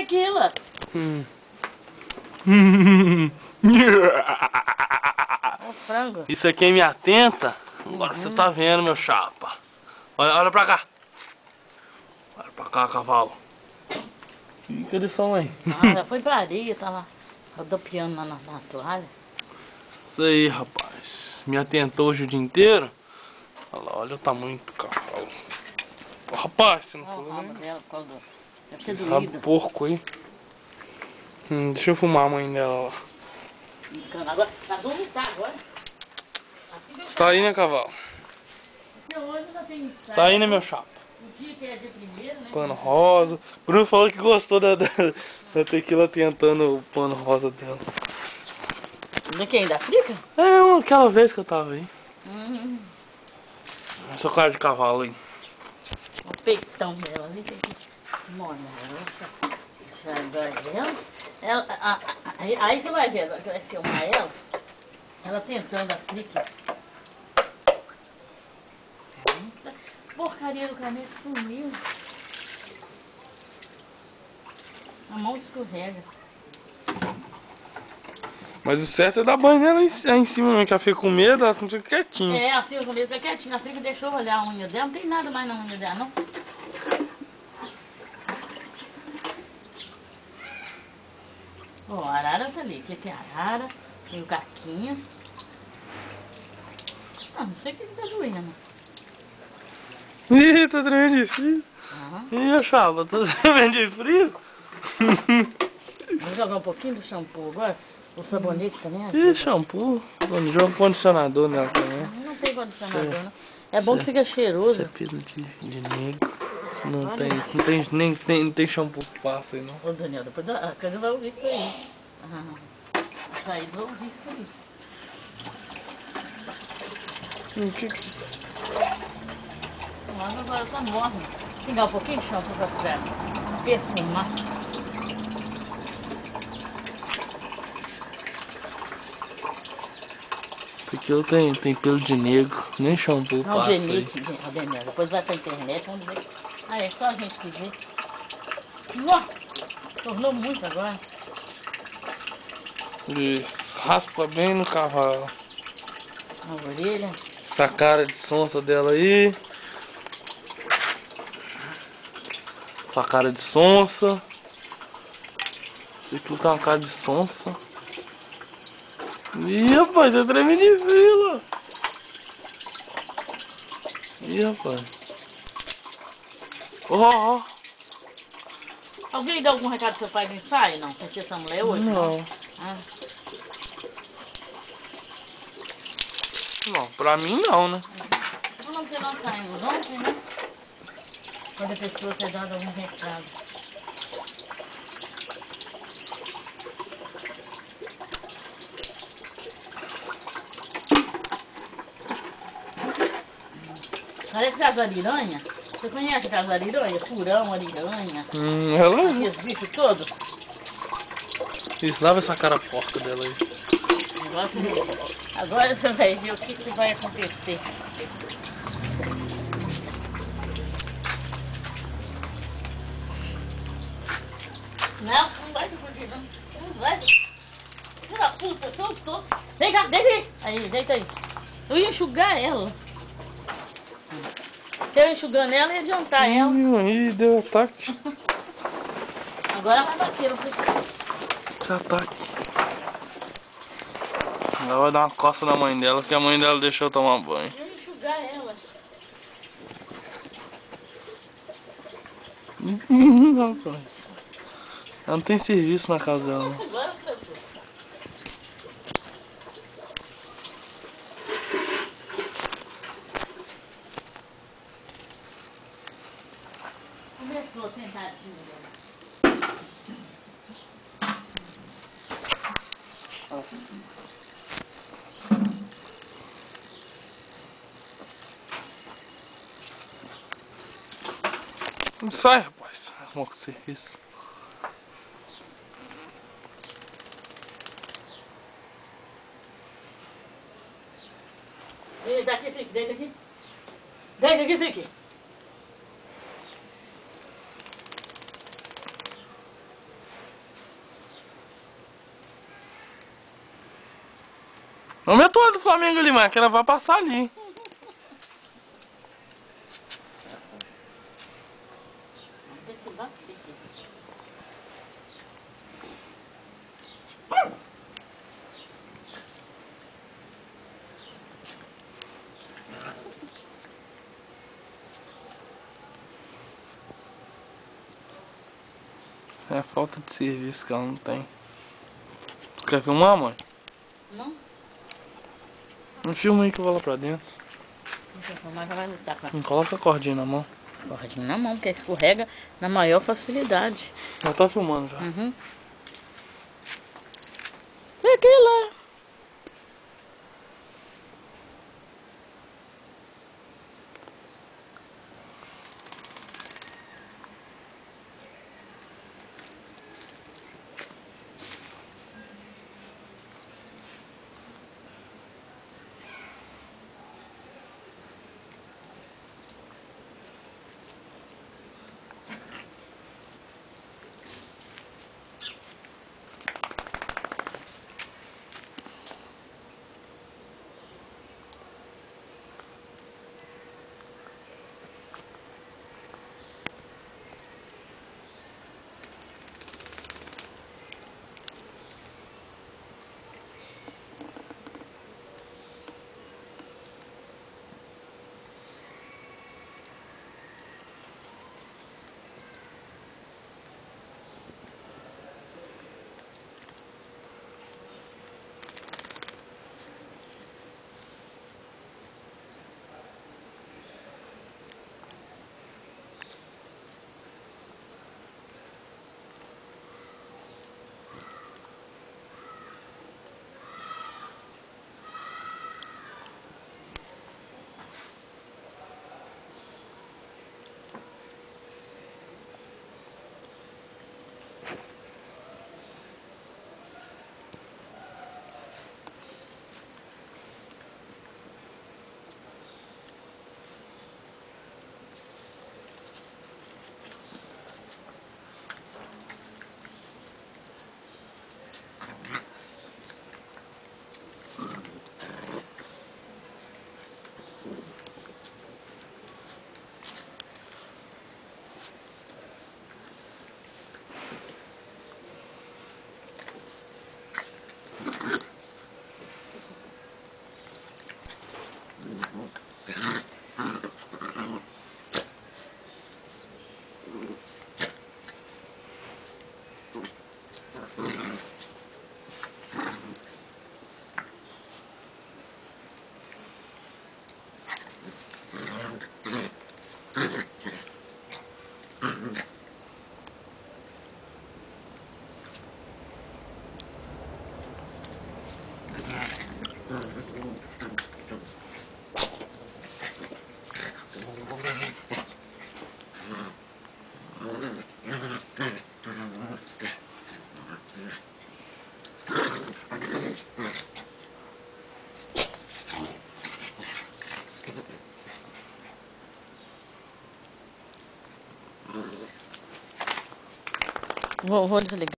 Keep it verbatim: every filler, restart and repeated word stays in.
aquilo? Hum. É o frango. Isso aqui é minha tenta? Agora uhum. Você tá vendo, meu chapa. Olha, olha pra cá. Olha pra cá, cavalo. Ih, cadê sua mãe? Ah, já foi pra areia, tá lá rodopiando na, na, na toalha. Isso aí, rapaz. Me atentou hoje o dia inteiro. Olha lá, olha o tamanho do cavalo. Oh, rapaz, você não Olha o falou rabo nem. dela, por causa do... Deve ter Rabo doído. porco aí. Hum, deixa eu fumar a mãe dela lá. Agora, tá vomitar agora. Assim Você tá aí, né, cavalo? Porque hoje já tem... Tá aí, né, meu chapa? O dia que é de primeiro, né? Pano rosa. Bruno falou que gostou da, da, da tequila tentando o pano rosa dela. De quem? Da Frica? É, aquela vez que eu tava aí. Uhum. Essa cara de cavalo aí. O peitão dela ali. Mona, ela. Agora ela. ela a, a, aí, aí você vai ver, agora que vai filmar ela. Ela tentando a Frica. Porcaria do caneco sumiu. A mão escorrega. Mas o certo é dar banho nela aí em cima mesmo, que ela fica com medo, ela fica quietinha. É, assim, com medo, fica quietinha. A Frica deixou olhar a unha dela, não tem nada mais na unha dela, não. Ó, a arara tá ali. Aqui tem a arara, tem o caquinha. Ah, não sei o que ele tá doendo. Ih, tá tremendo de frio. Uhum. Ih, chapa, tá tremendo de frio. Vou jogar um pouquinho do shampoo agora. O sabonete também ajuda. Ih, shampoo. Vamos jogar um condicionador nela também. Não tem condicionador, não. É bom que fica cheiroso. Isso é pelo de, de negro. Isso não tem, isso não tem, nem, nem, não tem shampoo que passa aí, não. Ô, Daniel, depois a Cândida vai ouvir isso aí. Ah, a Thaís vai ouvir isso aí. O que... Mas agora tá morno. Pegar um pouquinho de shampoo pra ficar perfumar. Aquilo tem, tem pelo de negro, nem shampoo Não, passa genite, aí. Daniel. Depois vai pra internet, vamos ver. Ah, é só a gente que vê. Nossa, tornou muito agora. Isso, raspa bem no cavalo. Na orelha. Essa cara de sonsa dela aí. Essa cara de sonsa. Isso aqui tá uma cara de sonsa. Ih, rapaz, tá tremendo de frio. Ih, rapaz. Ó, ó. Alguém deu algum recado pro seu pai no ensaio? Não? Pra essa mulher hoje? Não. Não. Ah. Não, pra mim não, né? Não, porque nós saímos ontem, né? Quando a pessoa quer dar algum recado. Parece casa ariranha. Você conhece casa ariranha? Furão, ariranha. Hum, ela é. Aqueles bichos todos. Isso, lava essa cara porca dela aí. Agora você, agora você vai ver o que, que vai acontecer. Não, não vai se fugir, não. Não vai. Filha da puta, soltou. Vem cá, deita aí. Aí, deita aí. Eu ia enxugar ela. Eu enxugando ela e adiantar ela. Hum, aí deu ataque. Agora vai bater. Esse ataque. Ela vai dar uma coça na mãe dela, que a mãe dela deixou eu tomar banho. Eu ia enxugar ela. Rapaz. Ela não tem serviço na casa dela. Não. Agora foi. Começou a tentativa. Sai, rapaz. Arrumou com serviço. Deita aqui, Fique, deita aqui. Deita aqui, Fique. Não me toalha do Flamengo ali, mãe, que ela vai passar ali. É a falta de serviço que ela não tem. Tu quer filmar, mãe? Não? Não filma aí que eu vou lá pra dentro. Deixa eu filmar, já vai lutar com a Não coloca a cordinha na mão. cordinha na mão, porque escorrega na maior facilidade. Ela tá filmando já. Uhum. Fique lá. Vou, vou desligar.